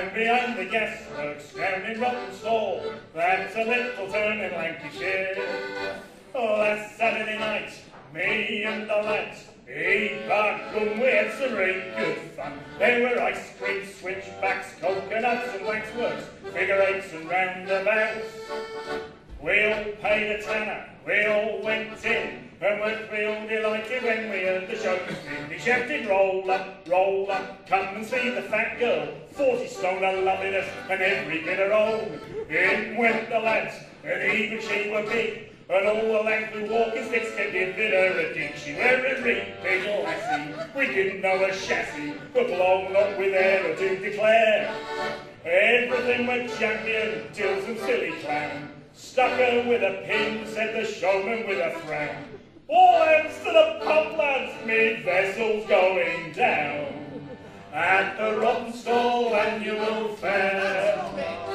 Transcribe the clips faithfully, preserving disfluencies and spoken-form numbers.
Down behind the gasworks, down in Rawtenstall, that's a little town in Lancashire. Oh, last Saturday night, me and the lads, he back home, we had some great good fun. There were ice cream, switchbacks, coconuts and waxworks, figure eights and roundabouts. We all paid a tanner, we all went in, and weren't we all delighted when we heard the show was in. He shouted, roll up, roll up, come and see the fat girl, forty stone of loveliness and every bit her own. In went the lads, and even she were big, and all the lads with walking sticks kept giving her a dig. She were a real big lassie, we didn't know her chassis, but blown up with air to declare. Everything went champion till some silly clown stuck her with a pin, said the showman with a frown. All hands to the pump, lads, mid-vessel's going down at the Rawtenstall Annual Fair.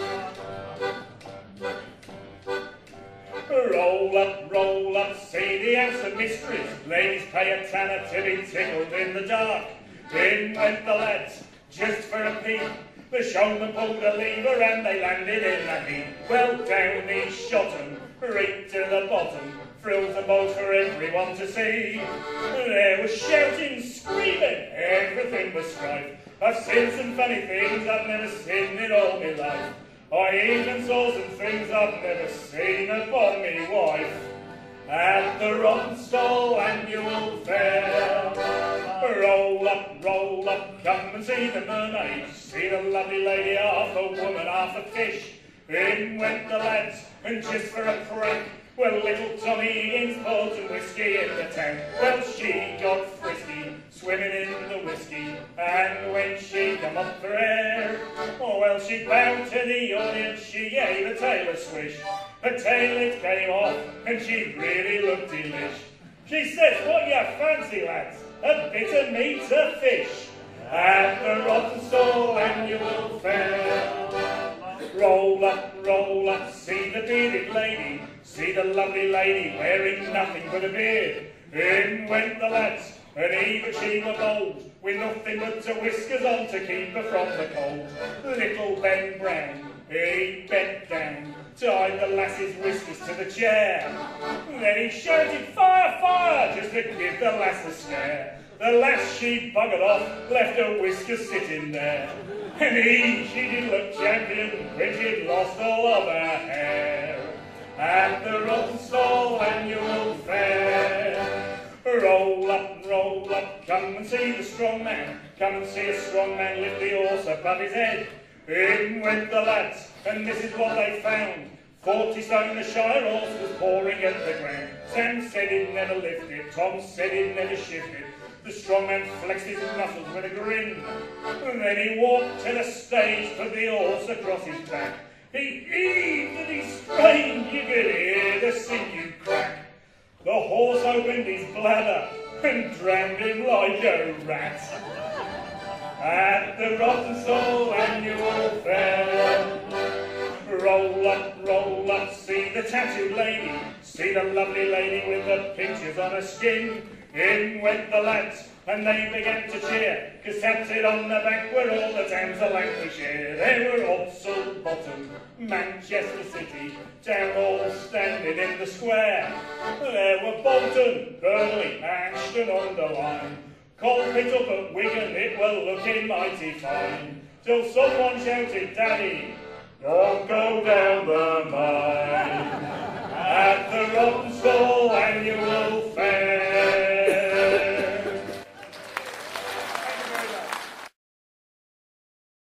Roll up, roll up, see the house of mysteries. Ladies pay a tanner to be tickled in the dark. In went the lads, just for a peep. The showman pulled a lever and they landed in the heap. Well, down he shot 'em, right to the bottom. Frills and bows for everyone to see. There was shouting, screaming, everything was strife. I've seen some funny things I've never seen in all my life. I even saw some things I've never seen upon me wife. At the Rawtenstall Annual Fair. Roll up, roll up, come and see the mermaids. See the lovely lady, half a woman, half a fish. In went the lads, and just for a crack, well, little Tommy Higgins poured some whiskey in the tank. Well, she got frisky, swimming in the whiskey, and when she come up for air, oh, well, she bowed to the audience, she gave a tail a swish. Her tail it came off, and she really looked delish. She says, what you fancy, lads? A bit of meat, a fish, at the Rawtenstall Annual Fair. Roll up, roll up, see the bearded lady, see the lovely lady wearing nothing but a beard. In went the lads, and even she were bold, with nothing but her whiskers on to keep her from the cold. Little Ben Brown, he bent down, tied the lass's whiskers to the chair. Then he shouted, fire, fire, just to give the lass a scare. The lass, she buggered off, left her whiskers sitting there. And he, she did look champion when she'd lost all of her hair. At the Rawtenstall Annual Fair. Roll up, roll up, come and see the strong man. Come and see a strong man lift the horse above his head. In went the lads, and this is what they found. Forty stone the Shire horse was pouring at the ground. Sam said he'd never lift it, Tom said he'd never shift it. The strong man flexed his muscles with a grin. And then he walked to the stage, put the horse across his back. He heaved and he strained, you could hear the sinew crack. The horse opened his bladder and drowned him like a rat. At the Rawtenstall Annual Fair. Roll up, roll up, see the tattooed lady, see the lovely lady with the pictures on her skin. In went the lads, and they began to cheer, cause tattooed on the back were all the towns of Lancashire. There were Odsall Bottom, Manchester City, Town Hall standing in the square. There were Bolton, Burnley, Ashton on the line. Colpit up at Wigan, it were looking mighty fine. Till someone shouted, Daddy, don't go down the mine. At the Rawtenstall Annual Fair.